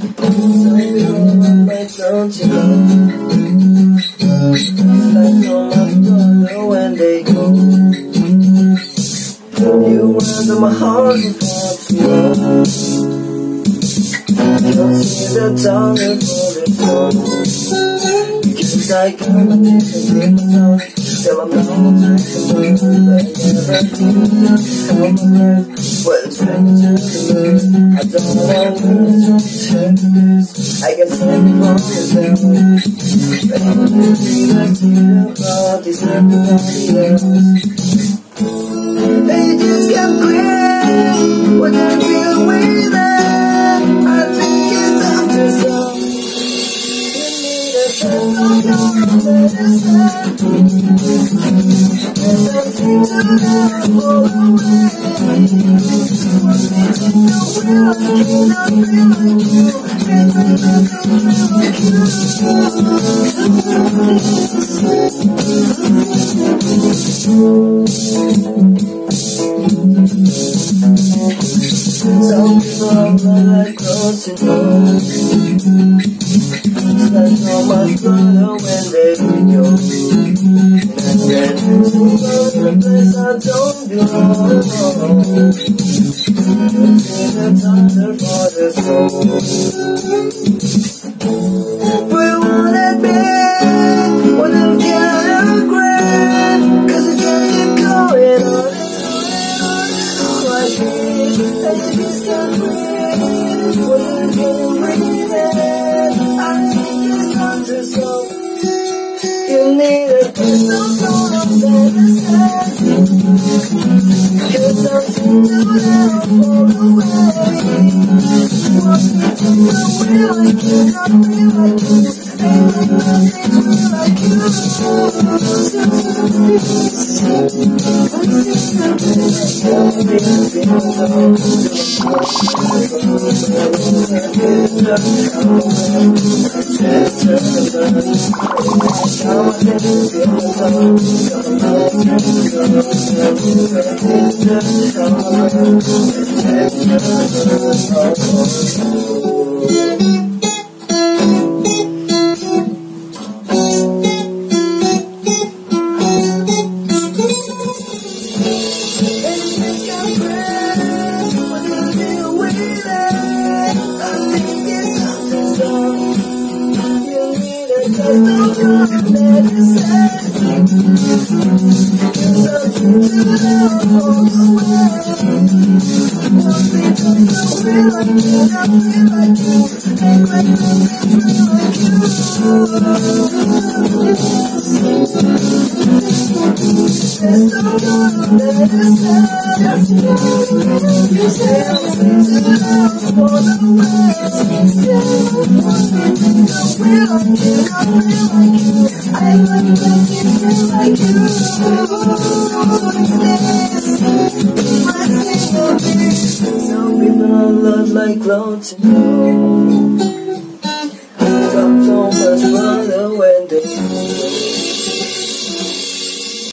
Some people like don't you know? Like so much brother when they go. You run my heart before you know. Don't see the time for the phone. Because I got my things in my mouth. Till I'm not on the track to burn. But I never think enough how my breath. Well, it's ready to learn. I don't want to turn this. I can stand for yourself. But I'm really like to about this everybody else. They just can't quit. What I feel with them. I think it's time to stop. You need a sense of your medicine. There's something to love all the way. What makes you know where I cannot feel like you. Can't feel like you. Some people are like close to know. Like so much brother when they go. And then to go to the place I don't belong. It's the thunder for the soul. We won't admit what I'm gonna regret. Cause I can't keep going on like this. And you just can't breathe. What I'm gonna breathe in. I think it's time to stop. You need a piece of gold of medicine. Cause something to love all the way. Want me to know where I cannot be like you. Ain't like nothing real like you. Some people are lot like clouds, you know. Got so much fun.